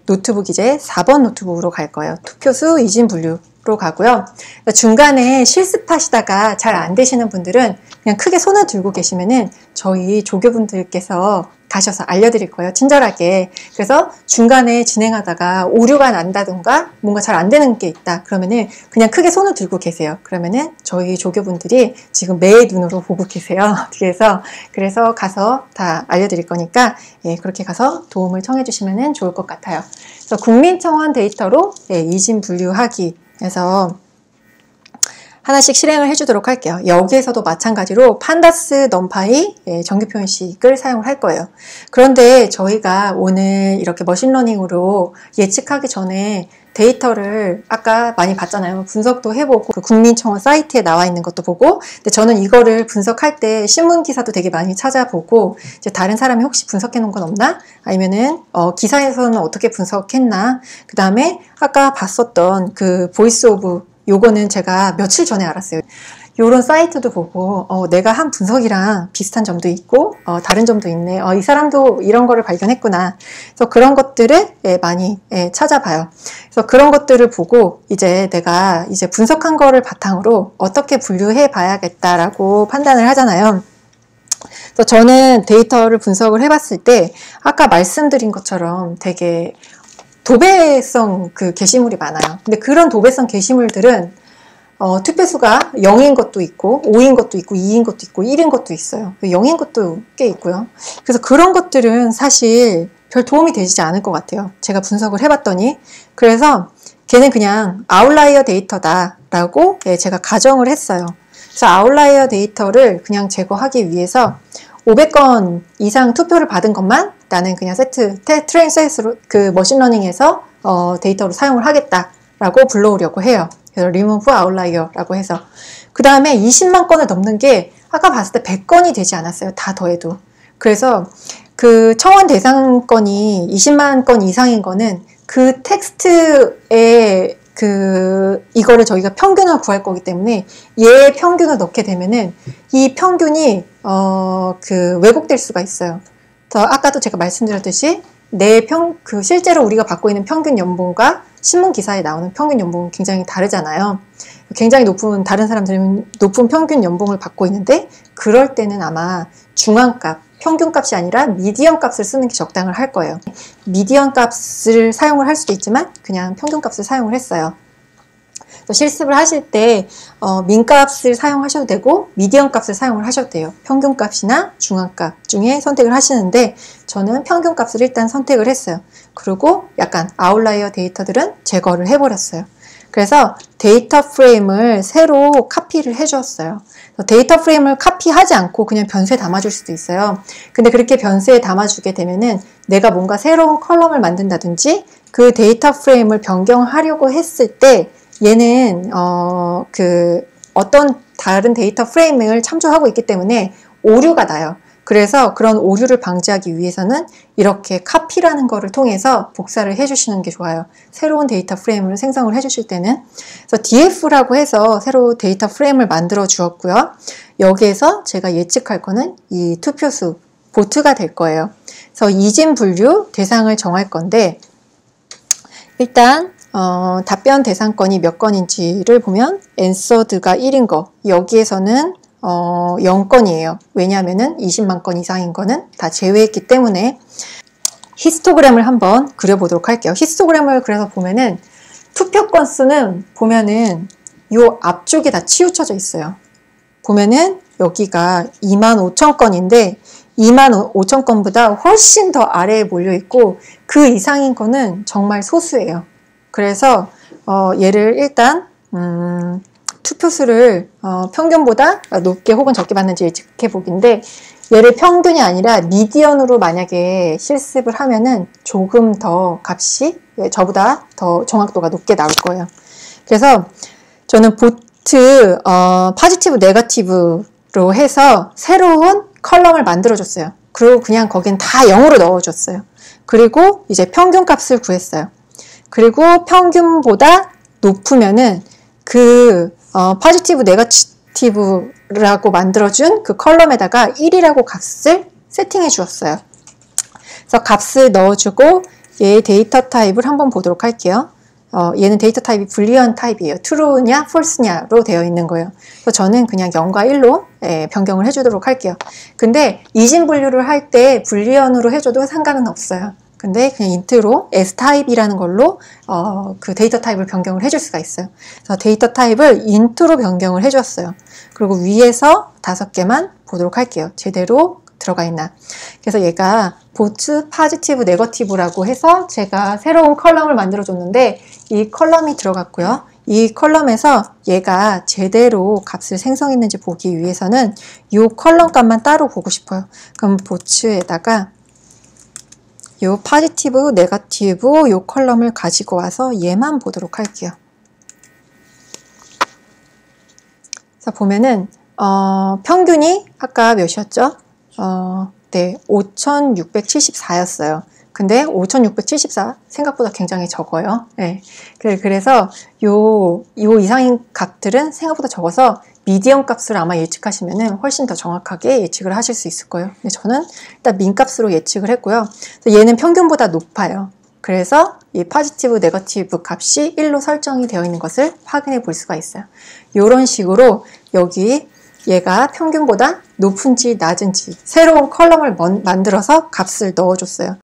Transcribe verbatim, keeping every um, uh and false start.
노트북 이제 사 번 노트북으로 갈 거예요. 투표수, 이진 분류로 가고요. 중간에 실습하시다가 잘 안 되시는 분들은 그냥 크게 손을 들고 계시면은 저희 조교분들께서 가셔서 알려드릴 거예요. 친절하게. 그래서 중간에 진행하다가 오류가 난다던가 뭔가 잘 안 되는 게 있다. 그러면은 그냥 크게 손을 들고 계세요. 그러면은 저희 조교분들이 지금 매의 눈으로 보고 계세요. 뒤에서. 그래서 가서 다 알려드릴 거니까 예, 그렇게 가서 도움을 청해 주시면 좋을 것 같아요. 그래서 국민청원 데이터로 예, 이진 분류하기 해서 하나씩 실행을 해주도록 할게요. 여기에서도 마찬가지로 판다스, 넘파이, 예, 정규 표현식을 사용을 할 거예요. 그런데 저희가 오늘 이렇게 머신러닝으로 예측하기 전에 데이터를 아까 많이 봤잖아요. 분석도 해보고 그 국민청원 사이트에 나와 있는 것도 보고 근데 저는 이거를 분석할 때 신문 기사도 되게 많이 찾아보고 이제 다른 사람이 혹시 분석해 놓은 건 없나? 아니면은 어, 기사에서는 어떻게 분석했나? 그 다음에 아까 봤었던 그 보이스 오브 요거는 제가 며칠 전에 알았어요. 요런 사이트도 보고 어, 내가 한 분석이랑 비슷한 점도 있고 어, 다른 점도 있네. 어, 이 사람도 이런 거를 발견했구나. 그래서 그런 것들을 예, 많이 예, 찾아봐요. 그래서 그런 것들을 보고 이제 내가 이제 분석한 거를 바탕으로 어떻게 분류해 봐야겠다라고 판단을 하잖아요. 그래서 저는 데이터를 분석을 해봤을 때 아까 말씀드린 것처럼 되게 도배성 그 게시물이 많아요. 근데 그런 도배성 게시물들은 어, 투표수가 영인 것도 있고 오인 것도 있고 이인 것도 있고 일인 것도 있어요. 영인 것도 꽤 있고요. 그래서 그런 것들은 사실 별 도움이 되지 않을 것 같아요. 제가 분석을 해봤더니. 그래서 걔는 그냥 아웃라이어 데이터다라고 예, 제가 가정을 했어요. 그래서 아웃라이어 데이터를 그냥 제거하기 위해서 오백 건 이상 투표를 받은 것만 나는 그냥 세트, 트레인 셋으로 그 머신러닝에서 어, 데이터로 사용을 하겠다라고 불러오려고 해요. 그래서 remove outlier라고 해서. 그 다음에 이십만 건을 넘는 게 아까 봤을 때 백 건이 되지 않았어요. 다 더해도. 그래서 그 청원 대상 건이 이십만 건 이상인 거는 그 텍스트에 그 이거를 저희가 평균을 구할 거기 때문에 얘 평균을 넣게 되면은 이 평균이 어 그 왜곡될 수가 있어요. 그래서 아까도 제가 말씀드렸듯이 내 평 그 실제로 우리가 받고 있는 평균 연봉과 신문 기사에 나오는 평균 연봉은 굉장히 다르잖아요. 굉장히 높은 다른 사람들은 높은 평균 연봉을 받고 있는데 그럴 때는 아마 중앙값 평균 값이 아니라 미디언 값을 쓰는 게 적당을 할 거예요. 미디언 값을 사용을 할 수도 있지만 그냥 평균 값을 사용을 했어요. 실습을 하실 때 어, 민값을 사용하셔도 되고 미디언 값을 사용을 하셔도 돼요. 평균 값이나 중앙 값 중에 선택을 하시는데 저는 평균 값을 일단 선택을 했어요. 그리고 약간 아웃라이어 데이터들은 제거를 해버렸어요. 그래서 데이터 프레임을 새로 카피를 해주었어요. 데이터 프레임을 카피하지 않고 그냥 변수에 담아줄 수도 있어요. 근데 그렇게 변수에 담아주게 되면은 내가 뭔가 새로운 컬럼을 만든다든지 그 데이터 프레임을 변경하려고 했을 때 얘는 어, 그 어떤 다른 데이터 프레임을 참조하고 있기 때문에 오류가 나요. 그래서 그런 오류를 방지하기 위해서는 이렇게 카피라는 거를 통해서 복사를 해주시는 게 좋아요. 새로운 데이터 프레임을 생성을 해주실 때는. 그래서 디에프라고 해서 새로 데이터 프레임을 만들어 주었고요. 여기에서 제가 예측할 거는 이 투표수, 보트가 될 거예요. 그래서 이진 분류 대상을 정할 건데 일단 어, 답변 대상 건이 몇 건인지를 보면 answered가 일인 거, 여기에서는 어, 영 건이에요. 왜냐하면은 이십만 건 이상인 거는 다 제외했기 때문에. 히스토그램을 한번 그려보도록 할게요. 히스토그램을 그래서 보면은 투표 건수는 보면은 요 앞쪽에 다 치우쳐져 있어요. 보면은 여기가 이만 오천 건인데 이만 오천 건보다 훨씬 더 아래에 몰려 있고 그 이상인 거는 정말 소수예요. 그래서 어, 얘를 일단 음, 투표수를 어, 평균보다 높게 혹은 적게 받는지 예측해 보기인데 얘를 평균이 아니라 미디언으로 만약에 실습을 하면은 조금 더 값이 저보다 더 정확도가 높게 나올 거예요. 그래서 저는 보트 어, 포지티브 네거티브로 해서 새로운 컬럼을 만들어 줬어요. 그리고 그냥 거긴 다 영으로 넣어 줬어요. 그리고 이제 평균 값을 구했어요. 그리고 평균보다 높으면은 그 어, 포지티브 네거티브라고 만들어준 그 컬럼에다가 일이라고 값을 세팅해 주었어요. 그래서 값을 넣어주고 얘의 데이터 타입을 한번 보도록 할게요. 어, 얘는 데이터 타입이 불리언 타입이에요. true냐 false냐로 되어 있는 거예요. 그래서 저는 그냥 영과 일로 예, 변경을 해주도록 할게요. 근데 이진 분류를 할 때 불리언으로 해줘도 상관은 없어요. 근데 그냥 인트로 s 타입이라는 걸로 어, 그 데이터 타입을 변경을 해줄 수가 있어요. 그래서 데이터 타입을 인트로 변경을 해줬어요. 그리고 위에서 다섯 개만 보도록 할게요. 제대로 들어가 있나. 그래서 얘가 보트 파지티브 네거티브라고 해서 제가 새로운 컬럼을 만들어 줬는데 이 컬럼이 들어갔고요. 이 컬럼에서 얘가 제대로 값을 생성했는지 보기 위해서는 이 컬럼 값만 따로 보고 싶어요. 그럼 보츠에다가 요 파지티브, 네거티브 요 컬럼을 가지고 와서 얘만 보도록 할게요. 자, 보면은 어, 평균이 아까 몇이었죠? 어, 네, 오천육백칠십사였어요. 근데 오천육백칠십사 생각보다 굉장히 적어요. 네. 그래서 요, 요 이상인 값들은 생각보다 적어서 미디언 값을 아마 예측하시면은 훨씬 더 정확하게 예측을 하실 수 있을 거예요. 근데 저는 일단 민 값으로 예측을 했고요. 얘는 평균보다 높아요. 그래서 이 포지티브, 네거티브 값이 일로 설정이 되어 있는 것을 확인해 볼 수가 있어요. 이런 식으로 여기 얘가 평균보다 높은지 낮은지 새로운 컬럼을 만들어서 값을 넣어줬어요.